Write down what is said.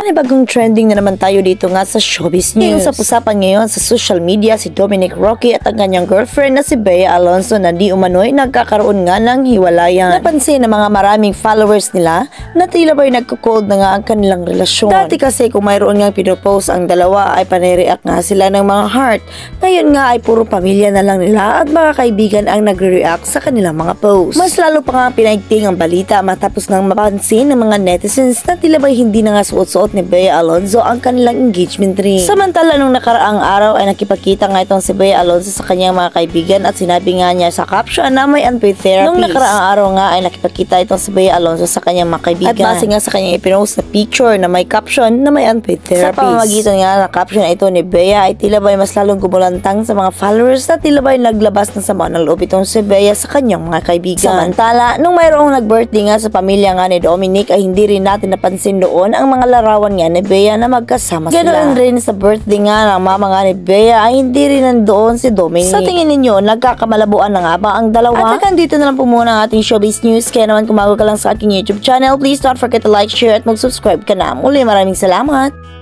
panibagong trending na naman tayo dito nga sa showbiz news. Sa usapan ngayon sa social media si Dominic Roque at ang kanyang girlfriend na si Bea Alonzo na di umano'y nagkakaroon nga ng hiwalayan. Napansin ng mga maraming followers nila na tila ba'y nagko-cold na nga ang kanilang relasyon. Dati kasi kung mayroon nga pinopose ang dalawa ay panire-react nga sila ng mga heart. Ngayon nga ay puro pamilya na lang nila at mga kaibigan ang nagre-react sa kanilang mga post. Mas lalo pa nga pinaigting ang balita matapos nang mapansin ng mga netizens na tila ba'y hindi na nga suot-suot ni Bea Alonzo ang kanilang engagement ring. Samantala nung nakaraang araw ay nakipagkita nga itong si Bea Alonzo sa kanyang mga kaibigan at sinabi nga niya sa caption na may unpaid therapist. Nung nakaraang araw nga ay nakipagkita itong si Bea Alonzo sa kanyang mga kaibigan at base nga sa kanyang ipinost na picture na may caption na may unpaid therapist. Sa pamamagitan nga ng caption na ito ni Bea ay tila ba'y mas lalong gumulantang sa mga followers na tila ba'y naglabas ng sama ng loob itong si Bea sa kanyang mga kaibigan. Samantala nung mayroong nag-birthday nga sa pamilya nga ni Dominic ay hindi rin natin napansin doon ang mga larawan nga ni Bea na magkasama sila. Ganoon rin sa birthday nga ng mama nga ni Bea ay hindi rin nandoon si Dominic. Sa tingin ninyo, nagkakamalabuan na nga ba ang dalawa? At hanggang dito na lang po muna ang ating showbiz news. Kaya naman kung bago ka lang sa aking YouTube channel, please don't forget to like, share at mag-subscribe ka na. Muli, maraming salamat!